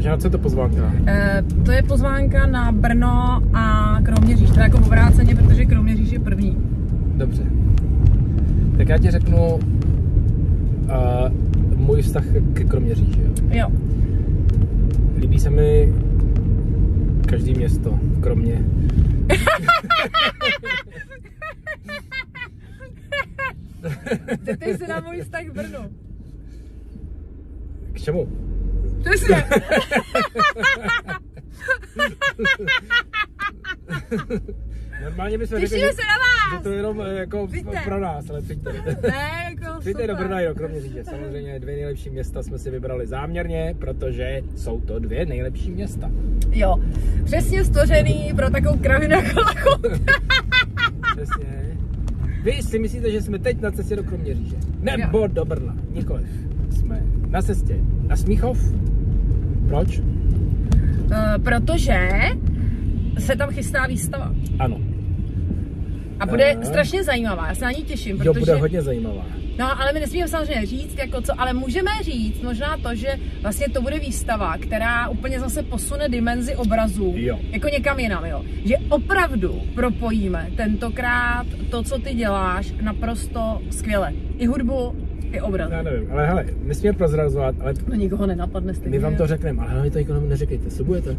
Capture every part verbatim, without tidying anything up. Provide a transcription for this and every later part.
Takže na co je to pozvánka? E, to je pozvánka na Brno a Kroměříž, to je jako obráceně, protože Kroměříž je první. Dobře. Tak já ti řeknu uh, můj vztah ke Kroměříži. Jo. jo. Líbí se mi každý město, kromě... Zeptej se na můj vztah k Brnu. K čemu? Přesně. Normálně bychom řekli, že, se na vás. že to je jenom jako Přijďte. Pro nás, ale přijďte. Ne, jako Přijďte do Brna, jo, Kroměříže. Samozřejmě dvě nejlepší města jsme si vybrali záměrně, protože jsou to dvě nejlepší města. Jo, přesně stvořený pro takovou kravinu jako Lachut. Přesně. Vy si myslíte, že jsme teď na cestě do Kroměříže? Nebo jo. do Brna? Nikoliv. Jsme na cestě na Smíchov. Proč? Uh, protože se tam chystá výstava. Ano. A bude uh, strašně zajímavá, já se na ní těším, protože... Jo, bude hodně zajímavá. No, ale my nesmíme samozřejmě říct, jako co, ale můžeme říct možná to, že vlastně to bude výstava, která úplně zase posune dimenzi obrazů, jo. jako někam jinam, jo. Že opravdu propojíme tentokrát to, co ty děláš, naprosto skvěle. I hudbu, i obraz. Já nevím, ale hele, nesmíme prozrazovat, ale... No nikoho nenapadne stejně. My vám to řekneme, ale hlavně to nikomu neříkejte, slibujete?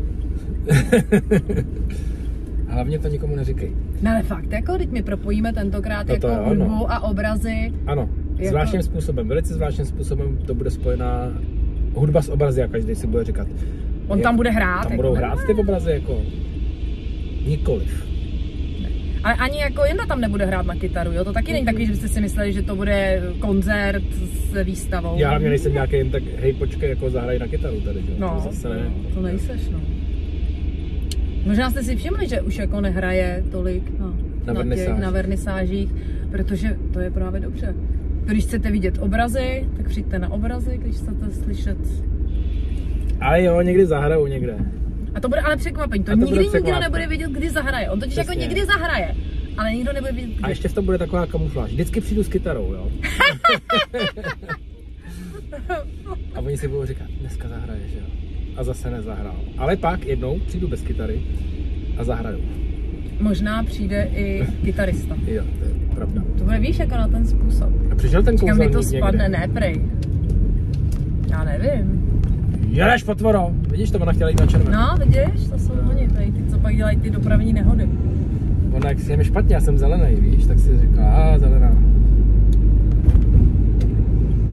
Hlavně to nikomu neříkej. No ale fakt, jako teď my propojíme tentokrát no to jako jo, hudbu no. a obrazy. Ano, jako... zvláštním způsobem, velice zvláštním způsobem to bude spojená hudba s obrazy, jak každý si bude říkat. On je, tam bude hrát. Tam jako budou ne? hrát ty obrazy jako nikoliv. Ale ani jako Jenda tam nebude hrát na kytaru, jo? To taky není takový, že byste si mysleli, že to bude koncert s výstavou. Já hlavně nejsem nějaký jen tak, hej počkej, jako zahraj na kytaru tady, že? No, to zase ne. No, to nejseš, no. Možná jste si všimli, že už jako nehraje tolik na, na, na, těch, na vernisážích, protože to je právě dobře. Když chcete vidět obrazy, tak přijďte na obrazy, když chcete slyšet. Ale jo, někdy zahrajou někde. A to bude ale překvapení, to, to nikdy nikdo nebude vědět, kdy zahraje. On totiž Přesně. jako někdy zahraje, ale nikdo nebude vědět, kdy. A ještě v tom bude taková kamufláž. Vždycky přijdu s kytarou, jo. A oni si budou říkat, dneska zahraje, že jo. A zase nezahrál. Ale pak jednou přijdu bez kytary a zahraju. Možná přijde i kytarista. Jo, to je pravda. To bude, víš, jako na ten způsob. A přišel ten kouzelník někde? Kam mi to spadne, ne prej. Já nevím. Jedeš potvoro, vidíš, to ona chtěla jít na červenou. No, vidíš, to jsou oni, tady ty, co pak dělají ty dopravní nehody. Ona, jak si je mi špatně, já jsem zelený, víš, tak si říká, a zelená.